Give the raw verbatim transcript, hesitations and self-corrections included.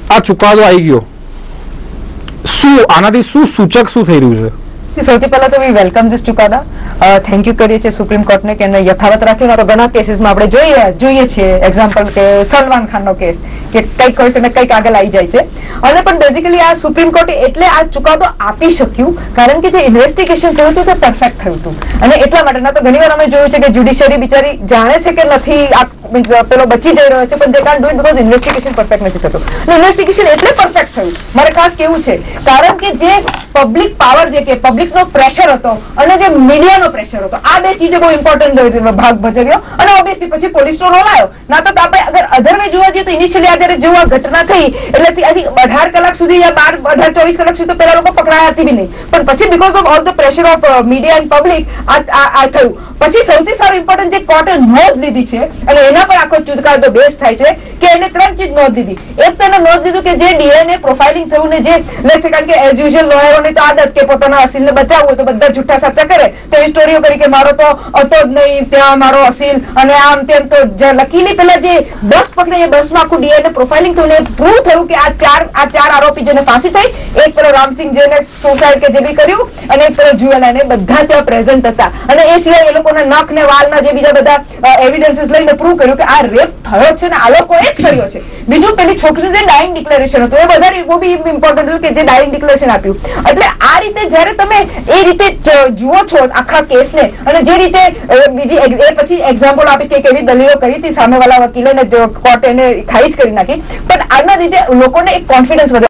આ ચુકાદો આવી ગયો, શું આનાથી શું સૂચક શું થઈ રહ્યું છે? સૌથી પહેલા તો વી વેલકમ ધીસ ચુકાદા. થેન્ક યુ કરીએ છીએ સુપ્રીમ કોર્ટને કે એને યથાવત રાખ્યું. તો ઘણા કેસીસમાં આપણે જોઈએ જોઈએ છીએ એક્ઝામ્પલ કે સલમાન ખાનનો કેસ કે કંઈક હોય છે ને કંઈક આગળ આવી જાય છે. અને પણ બેઝિકલી આ સુપ્રીમ કોર્ટે એટલે આ ચુકાદો આપી શક્યું કારણ કે જે ઇન્વેસ્ટિગેશન થયું હતું તે પરફેક્ટ થયું હતું. અને એટલા માટે ના તો ઘણીવાર અમે જોયું છે કે જ્યુડિશિયરી બિચારી જાણે છે કે નથી આ પેલો બચી જઈ રહ્યો છે પણ they can't do it because investigation perfect નથી થતું. ઇન્વેસ્ટિગેશન એટલે પરફેક્ટ થયું મારે ખાસ કેવું છે કારણ કે જે પબ્લિક પાવર જે કે પબ્લિકનો પ્રેશર હતો અને જે મીડિયાનો પ્રેશર હતો આ બે ચીજો બહુ ઇમ્પોર્ટન્ટ ભાગ ભજવ્યો. અને ઓબ્વિયસલી પછી પોલીસનો રોલ આવ્યો. ના તો આપણે અગર અધર વે જોવા જઈએ તો ઇનિશિયલી આ જયારે જેવું આ ઘટના થઈ એટલે હજી અઢાર કલાક સુધી યા બાર અઢાર ચોવીસ કલાક સુધી તો પેલા લોકો પકડાયા હતી બી નહીં. પણ પછી because of all the pressure of media and public આ થયું. પછી સૌથી સારું ઇમ્પોર્ટન્ટ જે કોર્ટે નોંધ લીધી છે અને એના પર આખો ચુકાદો બેઝ થાય છે કે એને ત્રણ ચીજ નોંધ લીધી. એક તો એને નોંધ લીધું કે જે ડીએનએ પ્રોફાઇલિંગ થયું ને જે લેશે કારણ કે એઝ યુઝ્યુઅલ લોયરોની તો આદત કે પોતાના અસીલને બચાવવું હોય તો બધા જૂઠા સાચા કરે તો એ સ્ટોરીઓ કરી કે મારો તો હતો જ નહીં ત્યાં મારો અસીલ અને આમ તેમ. તો લકીલી પેલા જે બસ પકડે એ બસમાં આખું ડીએનએ પ્રોફાઇલિંગ થયું ને પ્રૂવ થયું કે આ ચાર આ ચાર આરોપી જેને ફાંસી થઈ એક પેલો રામસિંહ જેને સુસાઇડ કે જે બી કર્યું અને એક પેલો જ્યુએલ એને બધા ત્યાં પ્રેઝન્ટ હતા. અને એ સિવાય એ લોકોના નખ ને વાલના જે બીજા બધા એવિડન્સીસ લઈને પ્રૂવ કર્યું કે આ રેપ થયો છે ને આ લોકોએ જ કર્યો છે. બીજું પેલી છોકરીનું જે ડાઇંગ ડિક્લેરેશન હતું એ વધારે બહુ બી ઇમ્પોર્ટન્ટ હતું કે જે ડાઇંગ ડિક્લેરેશન આપ્યું. એટલે આ રીતે જયારે તમે એ રીતે જુઓ છો આખા કેસને અને જે રીતે બીજી એ પછી એક્ઝામ્પલ આપી કે કેવી દલીલો કરી હતી સામેવાળા વકીલે ને કોર્ટે એને ખારીજ કરી નાખી પણ આના લીધે લોકોને એક કોન્ફિડન્સ વધે.